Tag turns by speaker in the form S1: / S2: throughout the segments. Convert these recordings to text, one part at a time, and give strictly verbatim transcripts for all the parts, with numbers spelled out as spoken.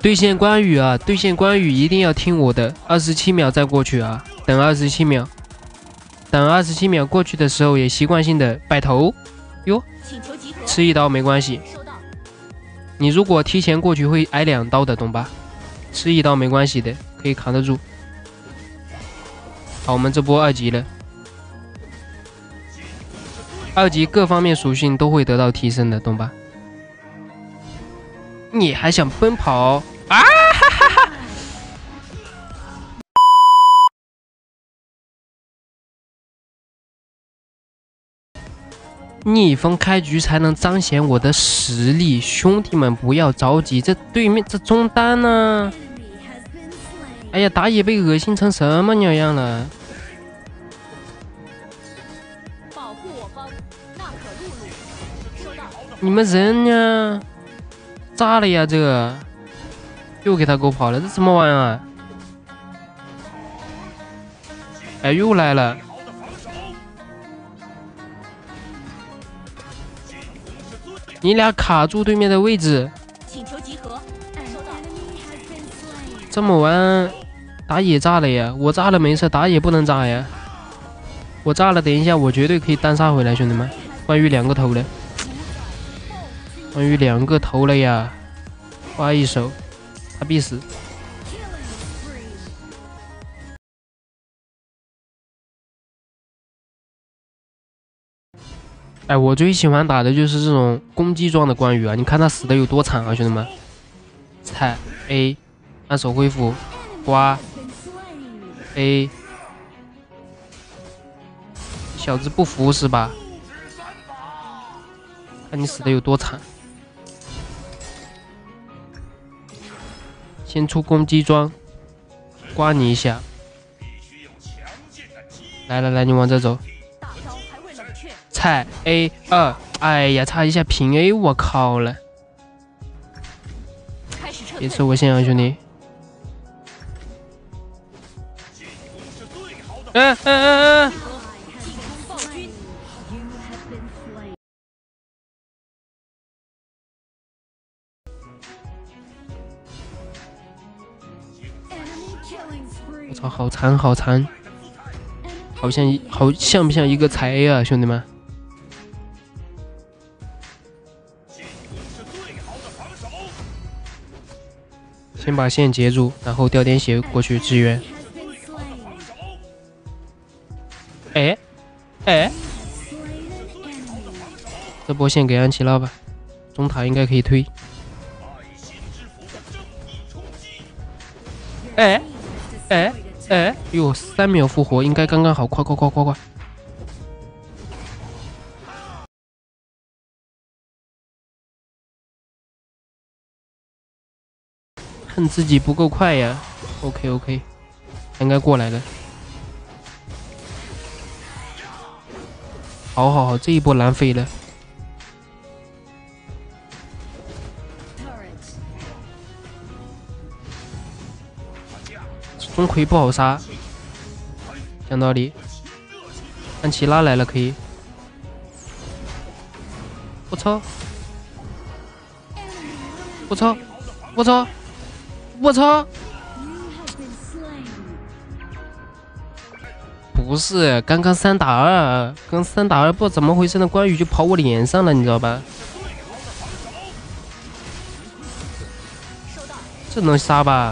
S1: 兑现关羽啊，兑现关羽一定要听我的，二十七秒再过去啊，等二十七秒，等二十七秒过去的时候也习惯性的摆头，哟，吃一刀没关系，你如果提前过去会挨两刀的，懂吧？吃一刀没关系的，可以扛得住。好，我们这波二级了，二级各方面属性都会得到提升的，懂吧？你还想奔跑啊？哈哈哈！逆风开局才能彰显我的实力，兄弟们不要着急，这对面这中单呢？哎呀，打野被恶心成什么鸟样了？你们人呢？炸了呀！这个又给他狗跑了，这什么玩意儿？哎，又来了！你俩卡住对面的位置。这么玩，打野炸了呀！我炸了没事，打野不能炸呀！我炸了，等一下我绝对可以单杀回来，兄弟们！关羽两个头了。关羽两个头了呀！花一手，他必死。哎，我最喜欢打的就是这种攻击装的关羽啊！你看他死的有多惨啊，兄弟们！踩 A， 按手恢复，刮 A， 小子不服是吧？看你死的有多惨！先出攻击装，刮你一下。来来来，你往这走。踩 A 二，哎呀，差一下平 A， 我靠了！别吃我线啊，兄弟！嗯嗯嗯嗯。我操，好残好残，好像一好像不像一个踩 A 啊，兄弟们！先把线截住，然后掉点血过去支援。哎哎，这波线给安琪拉吧，中塔应该可以推。哎哎哎，哟，三秒复活应该刚刚好，快快快快快！恨自己不够快呀。OK OK， 应该过来了。好好好，这一波蓝飞了。钟馗不好杀，讲道理。安琪拉来了，可以。我操！我操！我操！我操！不是，刚刚三打二，刚三打二，不知道怎么回事呢？关羽就跑我脸上了，你知道吧？这能杀吧？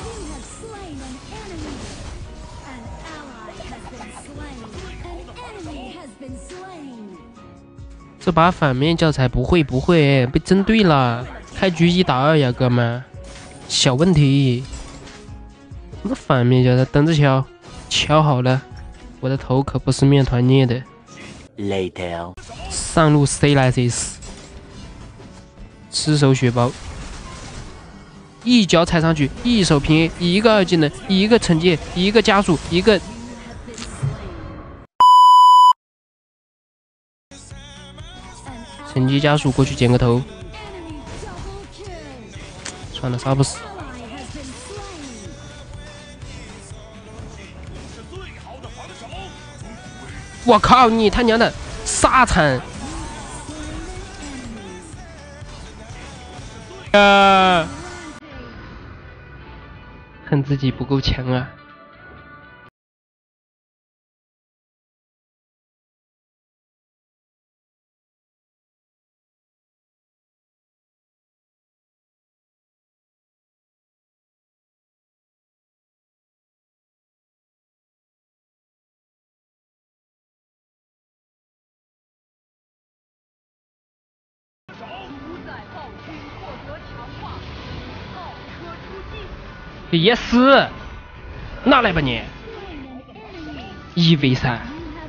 S1: 这把反面教材不会不会被针对了，开局一打二呀，哥们，小问题。什么反面教材？等着瞧，瞧好了，我的头可不是面团捏的。Later， 上路 C 来 C 死，吃手血包，一脚踩上去，一手平 A， 一个二技能，一个惩戒，一个加速，一个。惩戒加速过去捡个头，算了，杀不死。我靠你他娘的，沙惨！啊！ 恨自己不够强啊！也死，拿来吧你！一 v 三。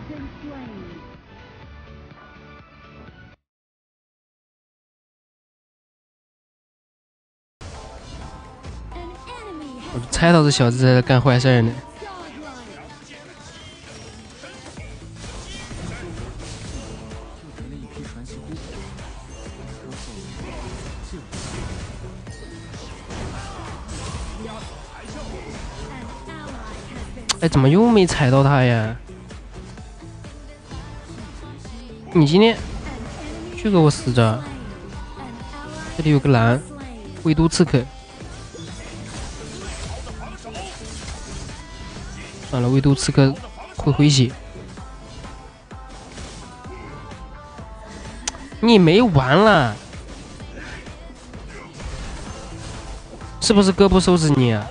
S1: 我猜到这小子在干坏事呢。哎，怎么又没踩到他呀？你今天去给我死着！这里有个蓝，维都刺客。算了，维都刺客会回血。你没完了，是不是哥不收拾你啊？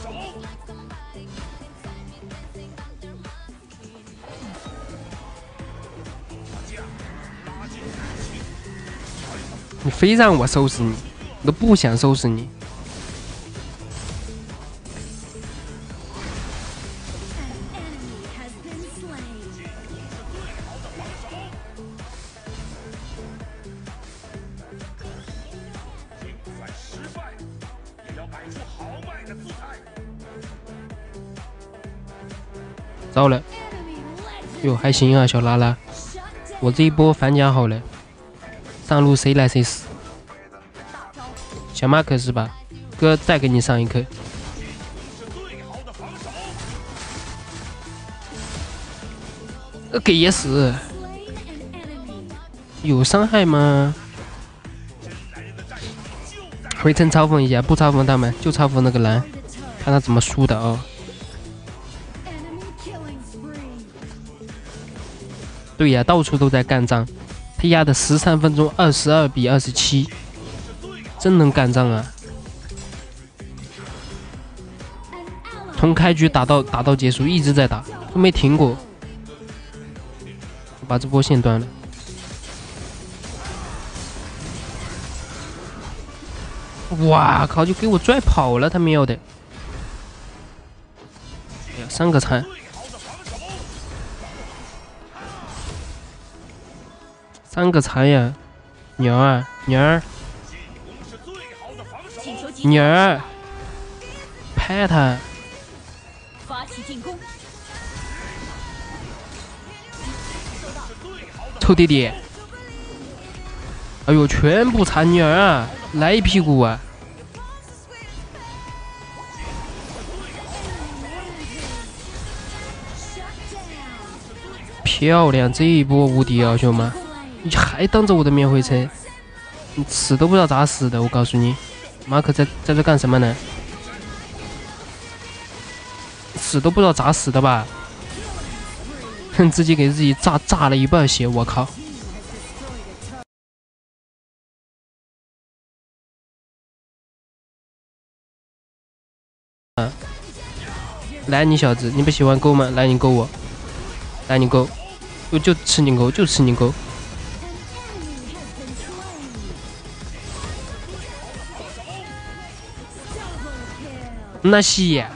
S1: 你非让我收拾你，我都不想收拾你。糟了，哟，还行啊，小拉拉，我这一波反甲好了。上路谁来谁死，小马可是吧？哥再给你上一课。呃，给也死，有伤害吗？回城嘲讽一下，不嘲讽他们，就嘲讽那个蓝，看他怎么输的哦。对呀，到处都在干仗。他压的十三分钟，二十二比二十七，真能干仗啊！从开局打到打到结束，一直在打，都没停过。我把这波线断了。哇靠！就给我拽跑了，他喵的！哎呀，三个残。三个残呀，鸟儿鸟儿鸟儿，拍他！
S2: 发起进攻！
S1: 臭弟弟！哎呦，全部残鸟儿啊，来一屁股啊！漂亮，这一波无敌啊，兄弟们！你还当着我的面回城，你死都不知道咋死的！我告诉你，马可在在这干什么呢？死都不知道咋死的吧？哼，自己给自己炸炸了一半血，我靠！啊！来，你小子，你不喜欢勾吗？来，你勾我，来你勾，我就吃你勾，就吃你勾。那是呀，